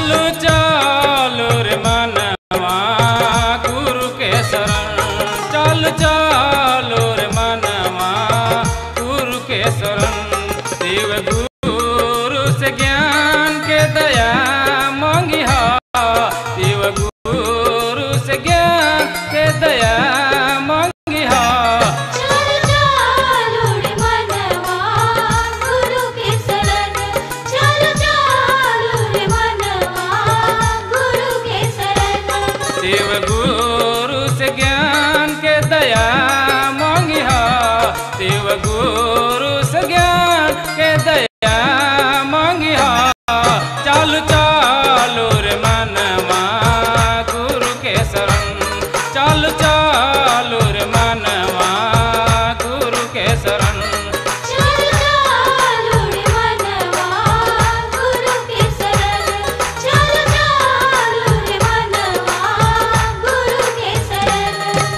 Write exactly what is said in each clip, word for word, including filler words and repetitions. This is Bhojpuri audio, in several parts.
चालू चालू रे मनवा गुरु के शरण, चालू चालू रे मनवा गुरु के शरण। शिव गुरु से ज्ञान के दया मांगिहा, शिव गुरु से ज्ञान के दया मांगिहा। चालू चालू रे मनवा गुरु के शरण, चालू चालू रे मनवा गुरु के शरण। शिव गुरु से ज्ञान के दया मांगिहा, शिव गुरु से ज्ञान के दया मांगिहा। चालू चालू रे मनवा गुरु के शरण, चालू चालू रे मनवा गुरु के शरण। चालू चालू रे मनवा गुरु के शरण, चालू चालू रे मनवा गुरु के शरण।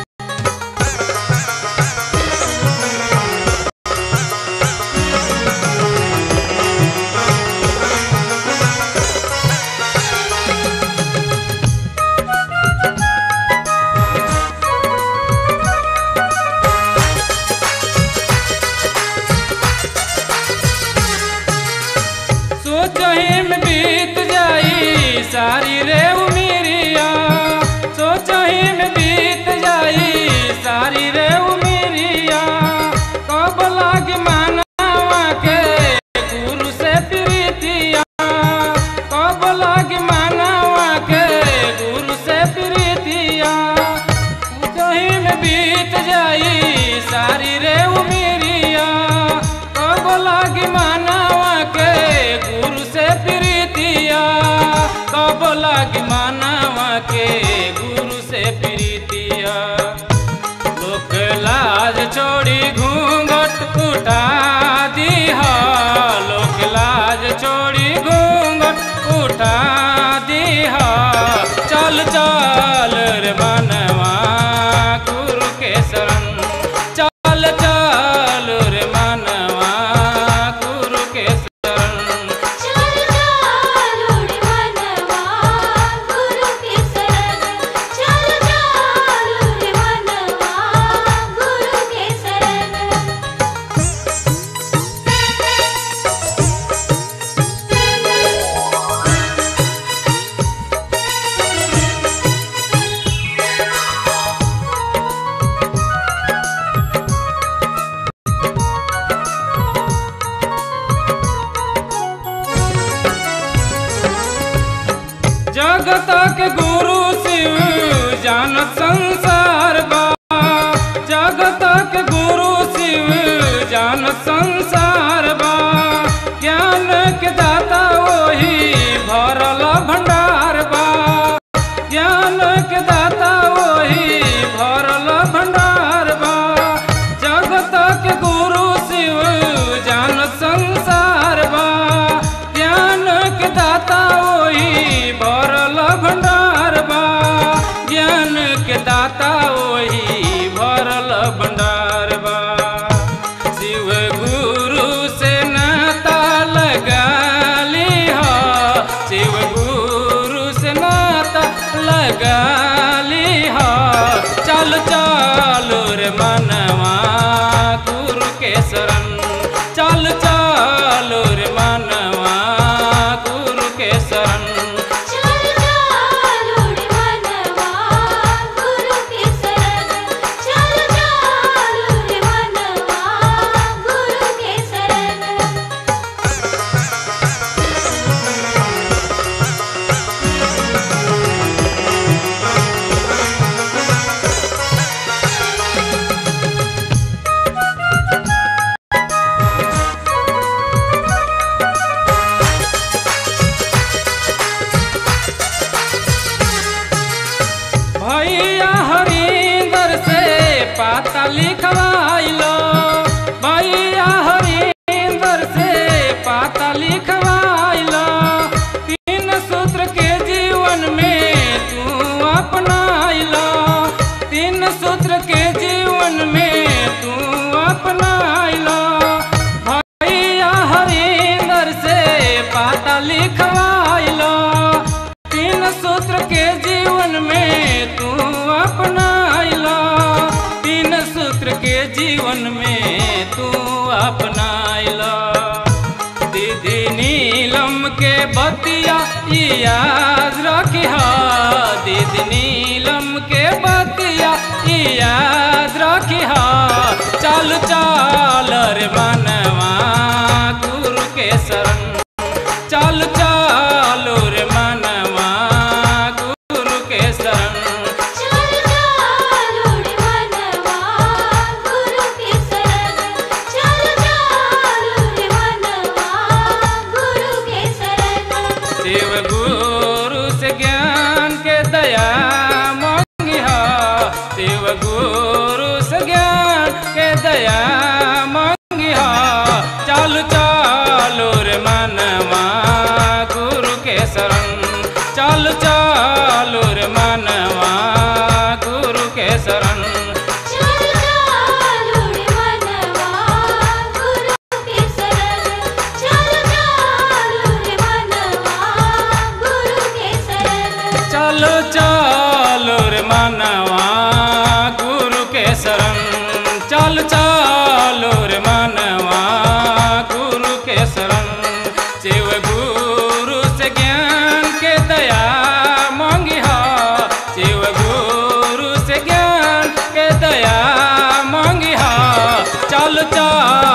सोचही में बीत जाई सारी रे उमिरिया, सोचही में बीत जाई सारी रे उमिरिया। कब लाग मानवा के गुरु से प्रीतिया, कब लाग मानवा के गुरु से प्रीतिया। सोचही में बीत जाई सारी रे उमिरिया, कब लाग मानवा के गुरु से प्रीतिया, कब लाग मानवा के गुरु से प्रीतिया। लोक लाज छोड़ी घूंघट उठा दीहा, लोक लाज छोड़ी घूंघट उठा दीहा। चल चल रे मनवा गुरु के शरण, चल चल रे मनवा गुरु के शरण। चालू चालू रे मनवा गुरु के शरण, चालू चालू रे मनवा गुरु के शरण। जगत के गुरु शिव जानत संसार बा, जगत के गुरु शिव जानत संसार बा। ज्ञान के दाता वही भरल भंडार बा, ज्ञान के दाता वही भरल भंडार बा। जगत के गुरु शिव जानत संसार बा, ज्ञान के दाता वही भरल भंडार बा, ज्ञान के दाता वही भरल भंडार बा। शिव गुरु से नाता लगा लिहा, शिव गुरु से नाता लगा लिहा। चल चल रे मनवा गुरु के शरण, चल चल रे मनवा गुरु के शरण। चालू चालू रे मनवा गुरु के शरण, चालू चालू रे मनवा गुरु के शरण। भैया हरिंदर से पाता लिखवाइलो, भैया हरिंदर से पाता लिखवाइलो। तीन सूत्र के जीवन में तू अपनाइलो, तीन सूत्र के जीवन में तू अपनाइलो। भैया हरिंदर से पाता लिखवाइलो, बतिया याद रखी हा, दीदी नीलम के बतिया याद रखी हा। चल चल रे मनवा गुरु के शरण, चल चल रे मनवा गुरु के शरण। चल चलो रे मनवा गुरु के शरण, चल चलो रे मनवा गुरु के शरण। शिव गुरु से ज्ञान के दया मांगिहा, शिव गुरु से ज्ञान के दया मांगिहा। चल चलो रे मनवा गुरु के शरण, चल चलो रे मनवा गुरु के शरण। चल चलो रे मनवा गुरु के शरण, चल चलो रे मनवा गुरु के शरण। चलो चलो रे मनवा गुरु के शरण, चल चलो रे मनवा गुरु के शरण। शिव गुरु से ज्ञान के दया मांगिहा, शिव गुरु से ज्ञान के दया मांगिहा। चल चल